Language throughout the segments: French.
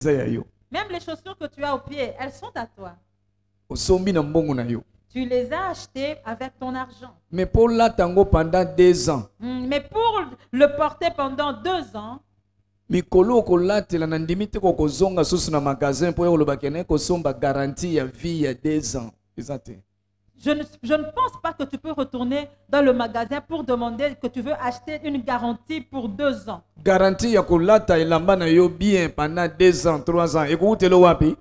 Même les chaussures que tu as aux pieds, elles sont à toi. Tu les as achetées avec ton argent. Mais pour l'attendre pendant 2 ans. Mais pour le porter pendant 2 ans, mikolo kolatela na ndimi te kokozonga susu na magasin po olobaki na kosomba garantie ya vie ya 2 ans. Je ne pense pas que tu peux retourner dans le magasin pour demander que tu veux acheter une garantie pour 2 ans. Garantie ya kolata elamba na yo bien pendant 2 ans, 3 ans. Ekutelo wapi?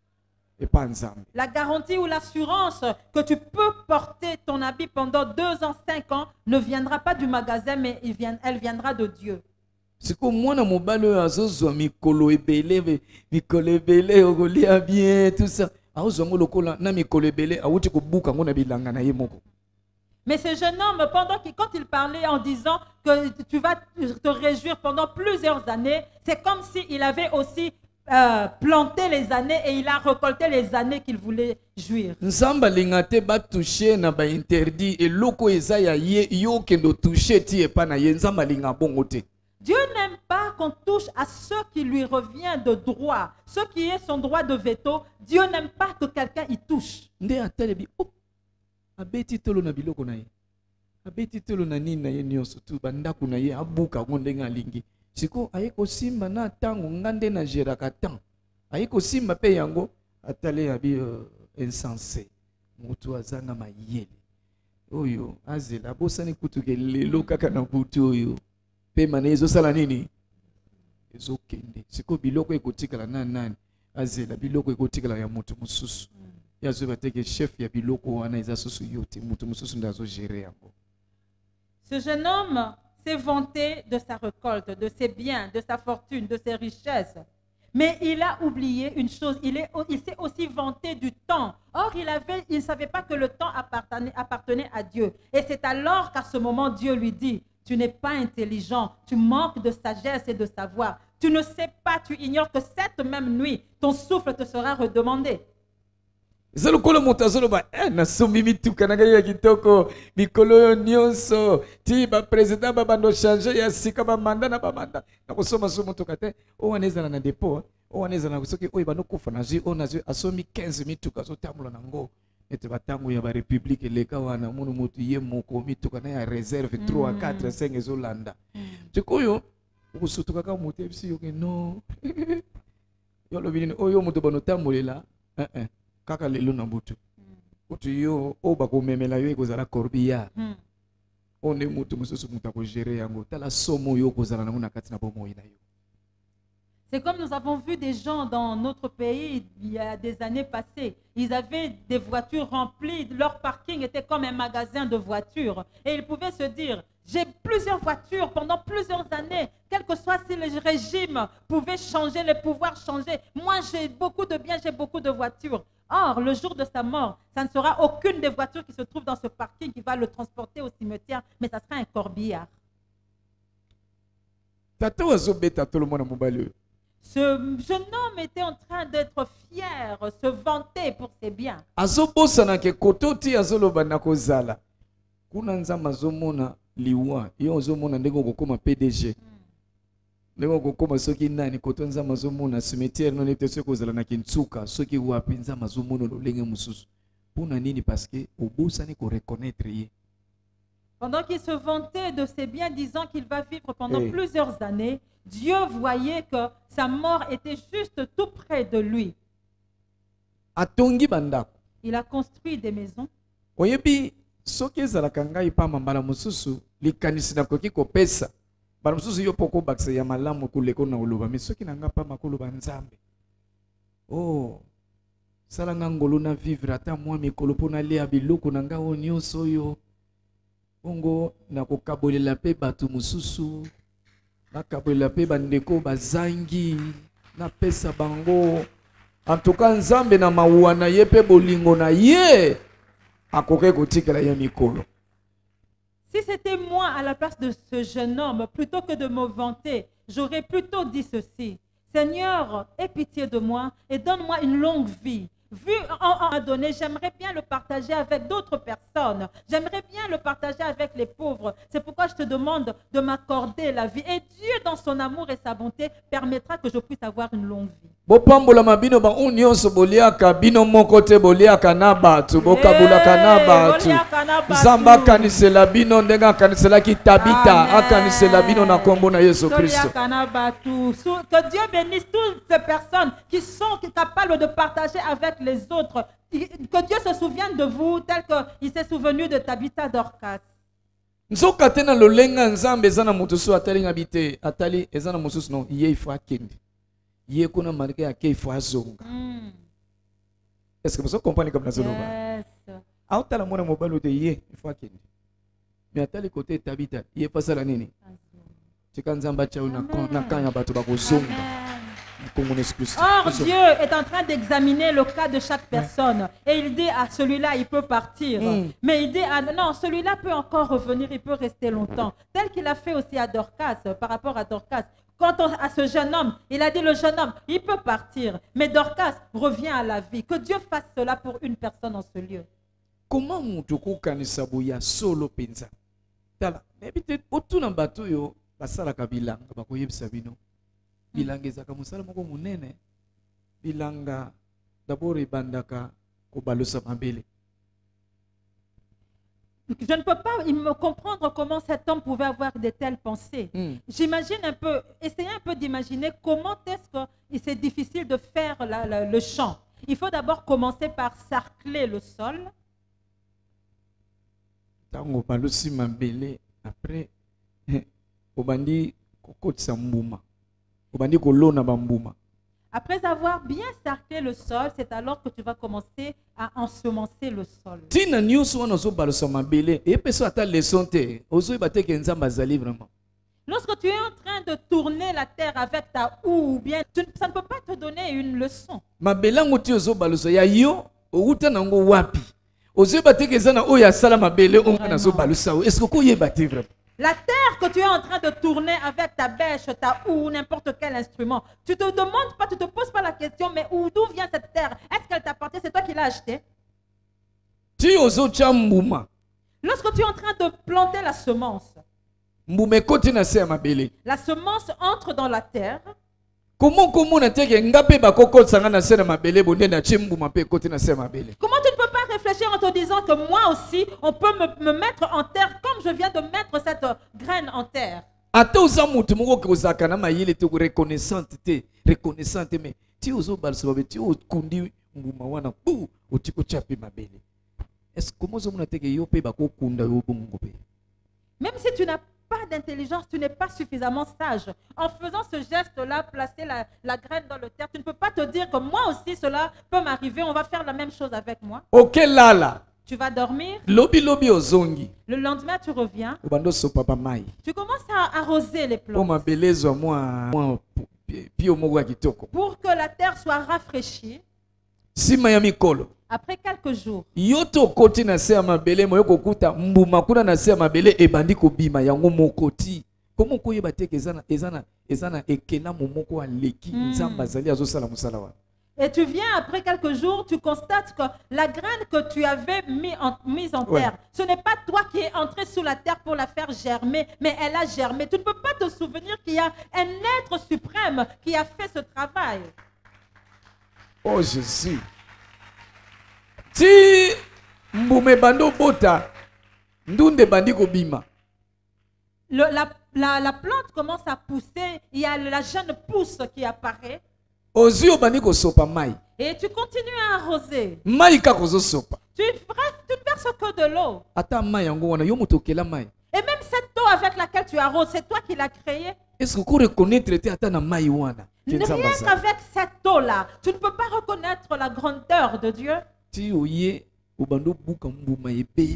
La garantie ou l'assurance que tu peux porter ton habit pendant 2 ans, 5 ans ne viendra pas du magasin, mais elle viendra de Dieu. Siko mwana mobali oyo azozwa mikolo ebele okolia bien tout ça. Azozwa lokola na mikolo ebele awuti kobuka ngo na bilanga na ye moko. Mais ce jeune homme, quand il parlait en disant que tu vas te réjouir pendant plusieurs années, c'est comme s'il avait aussi planté les années et il a récolté les années qu'il voulait jouir. Nzamba lingate ba toucher na ba interdit et loko eza ya ye yo kendo toucher ti epa na ye nzamba linga bongo te. Dieu n'aime pas qu'on touche à ce qui lui revient de droit, ce qui est son droit de veto. Dieu n'aime pas que quelqu'un y touche. Nde atalebi abeti tolo na biloko na ye. Abeti tolo na nini na ye nyonso tu bandako na ye abuka ngo ndenga lingi. Siko ayeko simba na tango ngande na geraka tan. Ayeko simba pe yango atale ya bi insensé. Mutu azanga mayele. Oyo azela bosani kutuke lelo kaka na butu oyo. Pe manezo sala nini? Ezo kende. Siko biloko ekotikala na nani? Azela biloko ekotikala ya mutu mususu. Yazo bateke chef ya biloko wana eza susu yote mutu mususu ndazo gérer yango. Ce jeune homme s'est vanté de sa récolte, de ses biens, de sa fortune, de ses richesses. Mais il a oublié une chose, il s'est aussi vanté du temps. Or, il ne savait pas que le temps appartenait à Dieu. Et c'est alors qu'à ce moment, Dieu lui dit, tu n'es pas intelligent, tu manques de sagesse et de savoir. Tu ne sais pas, tu ignores que cette même nuit, ton souffle te sera redemandé. Zalukolo mutazoloba na sombi mituka na ya kitoko mikolo nyonso ti ba president ba bando changer ya sika ba manda na ba manda na kosoma so mutuka te o waneza na depot o waneza na soki oyo bano kufa na zi ona zi asomi 15 mituka zo tamula na ngo ete batango ya ba republique leka wana munu mutu ye moko mituka na ya reserve 3 4 5 zo landa tikoyo ukusutuka ka mutu ebisi yoke no yolo binini oyo mutu bano tamulela kaka lelo na butu kutu yo o bakomemela yo ekozala corbillard onde mutu mususu mutu akogere yango tala somo yo kozala nango na kati na bomoi na yo. C'est comme nous avons vu des gens dans notre pays il y a des années passées. Ils avaient des voitures remplies, leur parking était comme un magasin de voitures. Et ils pouvaient se dire, j'ai plusieurs voitures pendant plusieurs années, quel que soit si le régime pouvait changer, les pouvoirs changer. Moi, j'ai beaucoup de biens, j'ai beaucoup de voitures. Or, le jour de sa mort, ça ne sera aucune des voitures qui se trouvent dans ce parking qui va le transporter au cimetière, mais ça sera un corbillard. Ce jeune homme était en train d'être fier, se vanter pour ses biens. Liwa yo ozomona ndenge kokoma PDG ndenge kokoma soki nani koto nzama zomona cimetière non ete soki kozala na Kintsuka soki wapi nzama zomona lolenge mususu pona nini parce que obosani ko reconnaître ye. Pendant qu'il se vantait de ses biens disant qu'il va vivre pendant plusieurs années, Dieu voyait que sa mort était juste tout près de lui. Atongi bandako. Il a construit des maisons. Oyebi soki ezalaka ngai pa mambala mususu likanisi na koki kopesa bala mususu yo poko bakse ya malamu kuleko na oloba mais soki na nga pa makoloba nzambe sala nga ngolo na vivre ata mwa mikolo pona lia biloko na nga o nyonso oyo bongo na kokabolela pe batu mususu na kabolela pe bandeko bazangi na pesa bango en tout cas nzambe na mawuwa na ye pe bolingo na ye. Si c'était moi à la place de ce jeune homme, plutôt que de me vanter, j'aurais plutôt dit ceci. Seigneur, aie pitié de moi et donne-moi une longue vie. vu en donné, j'aimerais bien le partager avec d'autres personnes. J'aimerais bien le partager avec les pauvres. C'est pourquoi je te demande de m'accorder la vie. Et Dieu, dans son amour et sa bonté, permettra que je puisse avoir une longue vie. Bopambola mabino ba nyonso boliaka bino moko te boliaka na batu bokabulaka na batu Nzamba akanisela bino ndenge akaniselaki Tabita akanisela bino na kombo na Yesu Kristo. Que Dieu bénisse toutes ces personnes qui sont capables de partager avec les autres. Que Dieu se souvienne de vous tel qu'il s'est souvenu de Tabitha Dorcas. Nzoka te na lolenga Nzambe eza na mutu so atali ngabite atali eza na mususu no ye ifo akende. Ye kuna marke ya ifo azonga. Est-ce que vous comprenez comme la zone? Yes. Autala mwana mobalo de ye ifo akende. Mais atali côté Tabita ye pasa la nini? Tika Nzamba cha na kanya bato bakozonga. Or, Dieu est en train d'examiner le cas de chaque personne. Et il dit à celui-là, il peut partir. Mais il dit, non, celui-là peut encore revenir, il peut rester longtemps. Tel qu'il a fait aussi à Dorcas, par rapport à Dorcas. Quant à ce jeune homme, il a dit, le jeune homme, il peut partir. Mais Dorcas revient à la vie. Que Dieu fasse cela pour une personne en ce lieu. Comment mutuku kanisa boya solo penza? Tala, mais peut-être autour d'un bateau yo, basala kabilanga bakoyebisa bino. Bilanga ezaka musala moko munene. Bilanga d'abord ebandaka kobalosa mabele. Je ne peux pas me comprendre comment cet homme pouvait avoir de telles pensées. J'imagine un peu, essayez un peu d'imaginer comment est-ce que c'est difficile de faire le chant. Il faut d'abord commencer par sarcler le sol. Tango balosi mabele après obandi kokotisa mbuma. Après avoir bien sarclé le sol, c'est alors que tu vas commencer à ensemencer le sol. Lorsque tu es en train de tourner la terre avec ta houe, ou bien, ça ne peut pas te donner une leçon. La terre que tu es en train de tourner avec ta bêche, ta houe, n'importe quel instrument, tu te demandes pas, tu te poses pas la question, mais d'où vient cette terre? Est-ce qu'elle t'appartient? C'est toi qui l'as achetée? Lorsque tu es en train de planter la semence, la semence entre dans la terre. Comment tu ne peux pas réfléchir en te disant que moi aussi, on peut me mettre en terre comme je viens de mettre cette graine en terre? Même si tu n'as pas d'intelligence, tu n'es pas suffisamment sage. En faisant ce geste-là, placer la graine dans le terre, tu ne peux pas te dire que moi aussi cela peut m'arriver, on va faire la même chose avec moi. Ok, là. Tu vas dormir. Lobi ozongi. Le lendemain, tu reviens. Tu commences à arroser les plantes. Pour que la terre soit rafraîchie. Après quelques jours. Et tu viens après quelques jours, tu constates que la graine que tu avais mise en terre, ce n'est pas toi qui es entré sous la terre pour la faire germer, mais elle a germé. Tu ne peux pas te souvenir qu'il y a un être suprême qui a fait ce travail. Oh Jésus. Si mbume bando bota, ndunde bandi ko bima. La plante commence à pousser, il y a la jeune pousse qui apparaît. Ozio bandi ko sopa mai. Et tu continues à arroser. Mai ka kozo sopa. Tu ne verses que de l'eau. Ata mai yango wana yo moto kela mai. Et même cette eau avec laquelle tu arroses, c'est toi qui l'as créée. Est-ce que vous reconnaître ata na mai wana? Rien qu'avec cette eau-là, tu ne peux pas reconnaître la grandeur de Dieu. Ti oye obando buka mbuma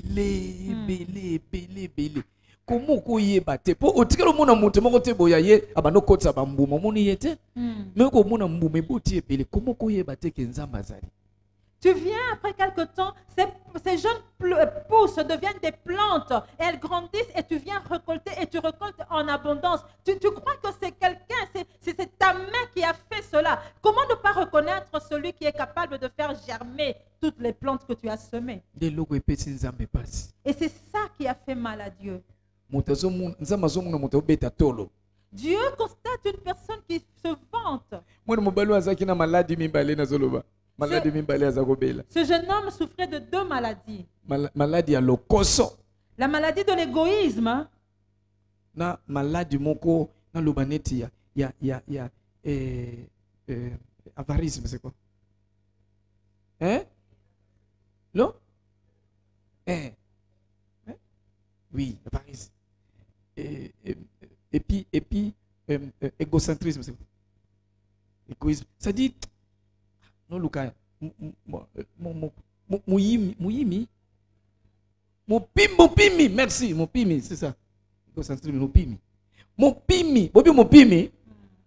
ebele. Comment koye bate po otikelo mona moto moko te boya ye abando kotsa ba mbuma moni yete mais ko mona mbuma eboti ebele comment koye bate ke Nzamba azali. Tu viens après quelque temps, ces jeunes pousses deviennent des plantes, et elles grandissent et tu viens récolter et tu récoltes en abondance. Tu crois que c'est quelqu'un, c'est ta main qui a fait cela. Comment ne pas reconnaître celui qui est capable de faire germer toutes les plantes que tu as semées. Et c'est ça qui a fait mal à Dieu. Dieu constate une personne qui se vante. Ce jeune homme souffrait de 2 maladies. La maladie de l'égoïsme. Na maladie moko na lobaneti ya avarisme, c'est quoi? Hein? Non? Oui, avarisme. Et puis égocentrisme, c'est quoi? Égoïsme. Ça dit non Lucas. Mouyimi. Mopimi, merci, mopimi, c'est ça. Égocentrisme, mopimi. Mopimi.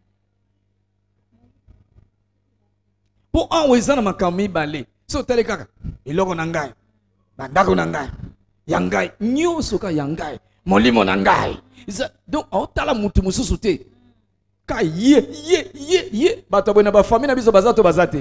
Pour envoyer na makami balé. So tele kaka. Eloko na ngai. Bandako na ngai. Yangai, nyoso ka yangai. Molimo na ngai. Donc otala mutu mususu te. Ka ye. Bato bona ba famille na biso bazato bazate.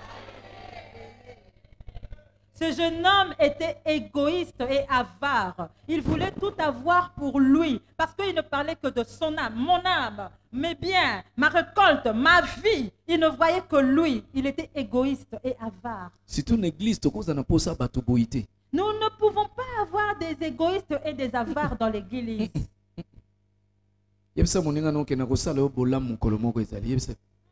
Ce jeune homme était égoïste et avare. Il voulait tout avoir pour lui parce qu'il ne parlait que de son âme, mon âme, mes biens, ma récolte, ma vie. Il ne voyait que lui. Il était égoïste et avare. C'est une église qui n'a pas ça bato boité. Nous ne pouvons pas avoir des égoïstes et des avares dans l'église. Yebisa moninga no kena ko sala o bola mukolo moko ezali yebisa.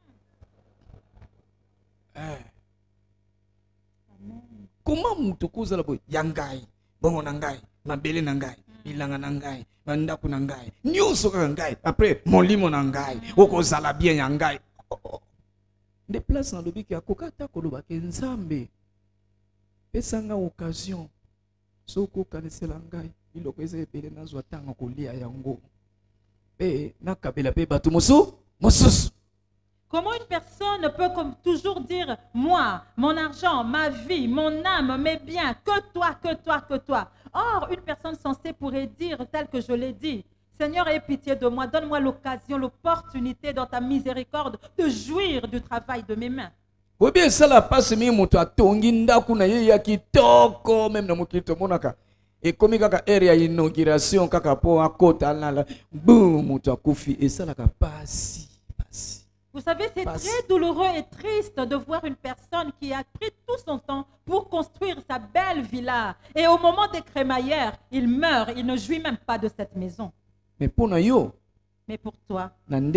Comment mutukuza la boy yangai bongo nangai mabele nangai ilanga nangai bandaku nangai nyuso nangai après molimo nangai okozala bien yangai des places dans le bic ya kokata koloba ke nzambe pesanga occasion soko kanisela ngai iloko eze ebele nazwa tanga kolia yango pe nakabela pe batu mosusu. Comment une personne peut comme toujours dire moi, mon argent, ma vie, mon âme, mes biens, que toi. Or, une personne sensée pourrait dire, tel que je l'ai dit, Seigneur, aie pitié de moi, donne-moi l'occasion, l'opportunité dans ta miséricorde de jouir du travail de mes mains. Oui, bien ça la passe mi moto atongi ndaku na ye ya kitoko même na mokito monaka. Et comme kaka area inauguration kaka po akota la boum moto akufi et ça la passe. Vous savez, c'est très douloureux et triste de voir une personne qui a pris tout son temps pour construire sa belle villa. Et au moment des crémaillères, il meurt, il ne jouit même pas de cette maison. Mais pour nous, mais pour toi, tel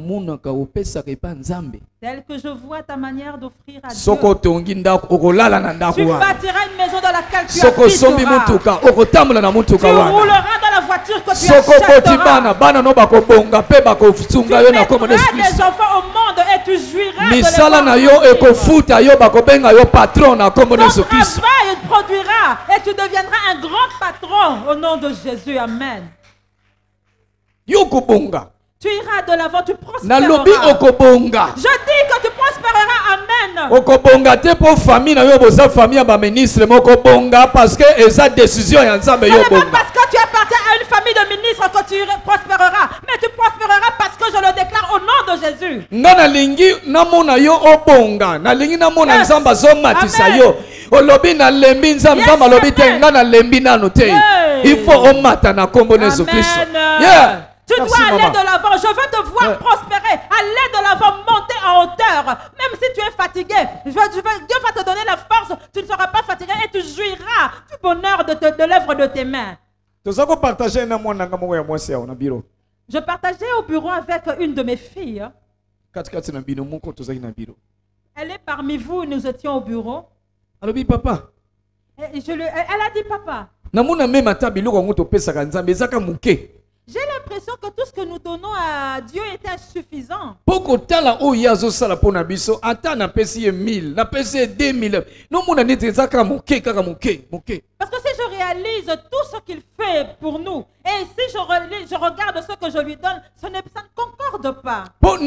que je vois ta manière d'offrir à Dieu, tu bâtiras une maison dans laquelle tu habiteras. Tu rouleras dans la voiture que tu achèteras. Tu mettras des enfants au monde et tu jouiras de ton travail produira et tu deviendras un grand patron au nom de Jésus. Amen. Tu iras de l'avant, tu prospéreras. Je dis que tu prospéreras. Amen. Parce que esa décision ya nzambe yo bonga. Ce n'est pas parce que tu appartiens à une famille de ministres que tu prospéreras, mais tu prospéreras parce que je le déclare au nom de Jésus. Nalingi namona yo obonga, nalingi namona nzamba zo matisa yo. Olobi na lembi nzamba lobi te ngana lembi nanu te. Il faut omata na kombo Jésus Christ. Yeah. Tu dois aller de l'avant. Je veux te voir prospérer. Aller de l'avant, monter en hauteur. Même si tu es fatigué, Dieu va te donner la force. Tu ne seras pas fatigué et tu jouiras du bonheur de l'œuvre de tes mains. Je partageais au bureau avec une de mes filles. Elle est parmi vous. Nous étions au bureau. Elle a dit papa. Elle a dit papa. J'ai l'impression que tout ce que nous donnons à Dieu est insuffisant. Parce que si je réalise tout ce qu'il fait pour nous, et si je regarde ce que je lui donne, ça ne concorde pas.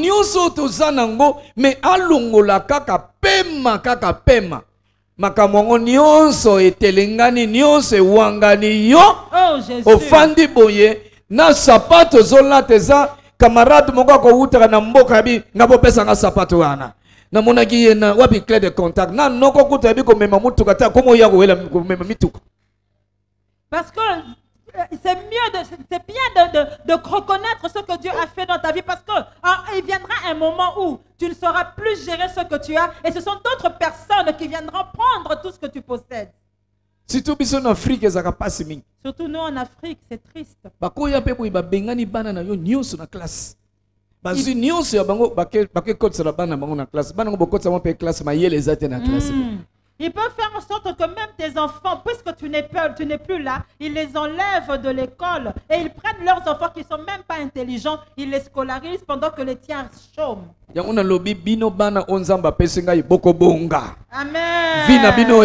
Makamongo nyonso etelengani nyonso ewangani yo ofandi boye na sapato zola teza camarade moko ko utaka na mboka bi ngabo pesa nga sapato wana namonaki ye na wapi clé de contact na noko kuta yabi komema mutuka ta komo ya kowela komema mituka. Parce que c'est bien de reconnaître ce que Dieu a fait dans ta vie, parce que il viendra un moment où tu ne sauras plus gérer ce que tu as et ce sont d'autres personnes qui viendront prendre tout ce que tu possèdes. Surtout biso en Afrique ezaka pasi mingi. Surtout nous en Afrique, c'est triste. Bakoya pe boy babengani bana na yo nyonso na classe. Bazi nyonso ya bango bake kotsa la bana bango na classe. Bana ngo bokotsa mo pe classe mayele ezate na classe. Ils peuvent faire en sorte que même tes enfants, puisque tu n'es plus là, ils les enlèvent de l'école et ils prennent leurs enfants qui ne sont même pas intelligents, ils les scolarisent pendant que les tiens chôment. Yanguna lobi bino bana onzamba pesinga iboko bonga. Amen. Vina bino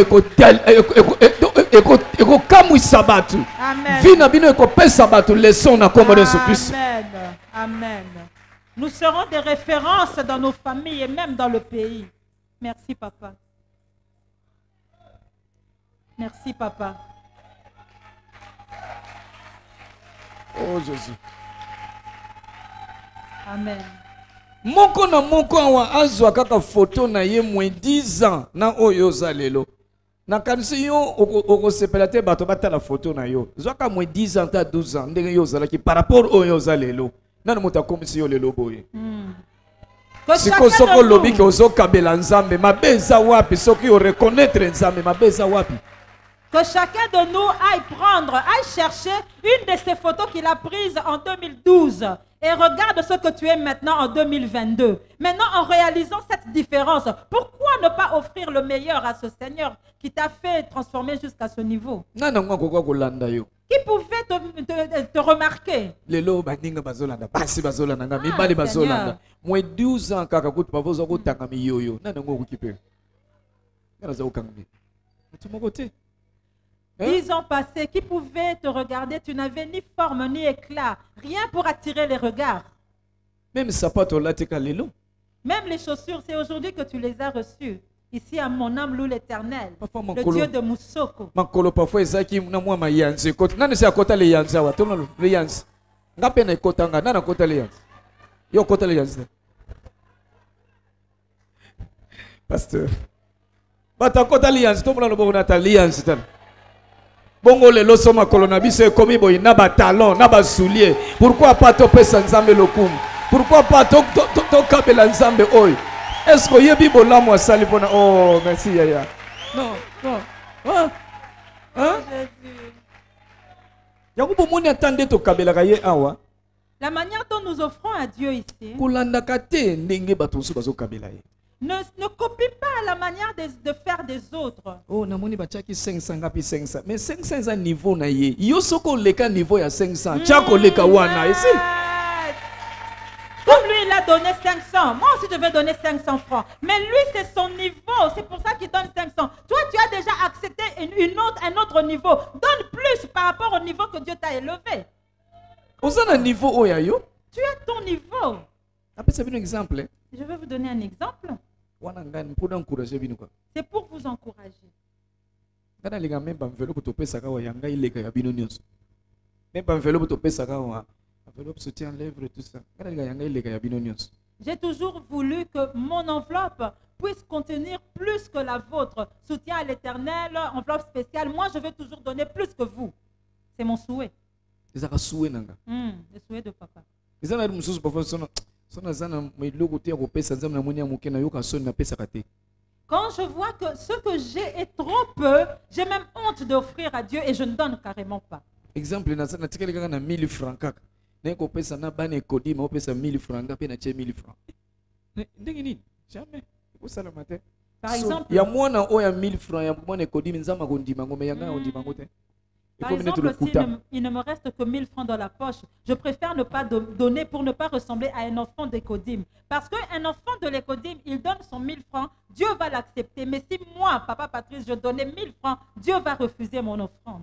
eko kamwisa batu. Amen. Vina bino eko pesa batu leçon na kombo de Jésus-Christ. Amen. Amen. Nous serons des références dans nos familles et même dans le pays. Merci papa. Merci, papa. Oh, Jésus. Amen. Moko na moko awa azwa kaka photo na ye moins 10 ans na oyo zalelo. Na kanisi yo okosepela te bato batala photo na yo. Zwaka moins 10 ans ta 12 ans ndenge yo zalaki par rapport oyo zalelo. Nana muta komisi yo lelo boye. Siko soko lobi ke ozo kabela nzambe mabeza wapi soki o reconnaître nzambe mabeza wapi. Que chacun de nous aille chercher une de ces photos qu'il a prises en 2012 et regarde ce que tu es maintenant en 2022. Maintenant, en réalisant cette différence, pourquoi ne pas offrir le meilleur à ce Seigneur qui t'a fait transformer jusqu'à ce niveau? Qui pouvait te remarquer? Lelo baninga bazolanda, basi bazolanda, nga mibali bazolanda. Moi 12 ans kaka kutu pavozo kutanga miyoyo. Nana ngo kukipe. Ngana za ukangami. Tu mon côté. 10 ans passés, qui pouvait te regarder, tu n'avais ni forme ni éclat, rien pour attirer les regards. Même sapato latika lelo. Même les chaussures, c'est aujourd'hui que tu les as reçues. Ici à mon âme loue l'Éternel, le Dieu de Moussoko. Makolo parfois ezaki na mwa mayanzi kota. Nani se akota le yanza wa tono le yanzi. Ngape na kota nga nana kota le yanzi. Yo kota le yanzi. Pasteur. Bata kota le yanzi, tomo na lobo na ta le yanzi tan. Bongo le loso makolo na biso ekomi boy na ba talon na ba soulier. Pourquoi pas to pesa nzambe lokum? Pourquoi pas to kabela nzambe oy? Est-ce que yebi bolamu asali pona? Oh merci yaya. Non. Hein? Jésus. Yakubo moni attendez to kabela kaye awa. La manière dont nous offrons à Dieu ici. Kulanda kate ndenge bato so bazo kabela ye. Ne copie pas la manière de faire des autres. Oh, namoni bachaki 500 ngapi 500. Mais 500 est un niveau na ye. Yo soko leka niveau ya 500. Chako leka wana ici. Comme lui il a donné 500, moi aussi je vais donner 500 francs. Mais lui c'est son niveau, c'est pour ça qu'il donne 500. Toi tu as déjà accepté un autre niveau. Donne plus par rapport au niveau que Dieu t'a élevé. Oza na niveau oya yo? Tu as ton niveau. Après ça un exemple. Je vais vous donner un exemple. C'est pour vous encourager. J'ai toujours voulu que mon enveloppe puisse contenir plus que la vôtre. Soutien à l'Éternel, enveloppe spéciale. Moi, je veux toujours donner plus que vous. C'est mon souhait. Le souhait de papa. Quand je vois que ce que j'ai est trop peu, j'ai même honte d'offrir à Dieu et je ne donne carrément pas. Exemple, na 1000 francs. Neko pesa na bane kodi ma pesa 1000 francs, ngapi na 1000 francs. Ndenge nini? Jamais. Ko sala matin. Par exemple, ya mwana oya 1000 francs ya mwana kodi nzama kondima ngome yanga kondima ngote. Par exemple, s'il ne me reste que 1000 francs dans la poche, je préfère ne pas donner pour ne pas ressembler à un enfant d'Écodim. Parce qu'un enfant de l'Écodim, il donne son 1000 francs, Dieu va l'accepter. Mais si moi, papa Patrice, je donnais 1000 francs, Dieu va refuser mon offrande.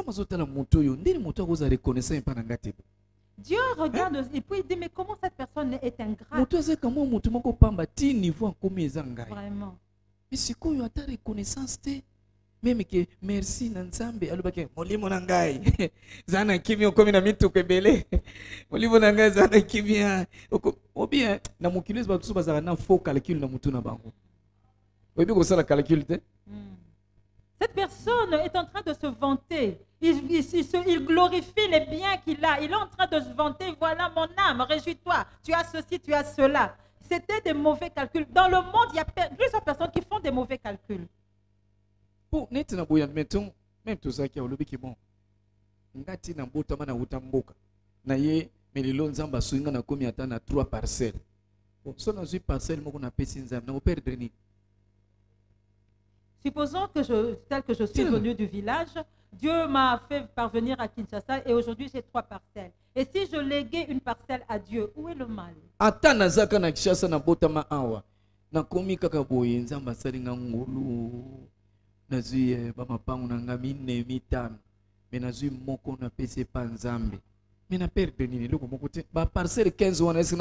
Dieu regarde et puis il dit, mais comment cette personne est ingrate? Vraiment. Mais c'est quoi ta reconnaissance? Meme ke merci na nzambe alobaki molimo na ngai zana kimia okomi na mituka ebele molimo na ngai zana kimia obien na mokili ba tusu bazala na faux calcul na mutu na bango oyebi kosala calcul te. Cette personne est en train de se vanter. Il glorifie les biens qu'il a. Il est en train de se vanter. Voilà mon âme, réjouis-toi. Tu as ceci, tu as cela. C'était des mauvais calculs. Dans le monde, il y a plusieurs personnes qui font des mauvais calculs. Pour net na boya mettons même tout ça qui a olobi ki bon. Ngati na mbota na utamboka. Na ye melilo nzamba suinga na komi ata na 3 parcelles. Bon, so na zui parcelle moko na pesi nzamba na perdre ni. Supposons que tel que je suis venu du village, Dieu m'a fait parvenir à Kinshasa et aujourd'hui j'ai 3 parcelles. Et si je léguais une parcelle à Dieu, où est le mal? Ata nazaka na Kinshasa na botama awa. Na komi kaka boye nzamba salinga ngolu. Nazui ba mapangu na ngami ne mitano. Mais nazui moko na pesi pa nzambe. Mais na perdre nini loko moko te. Ba parcelle 15 wana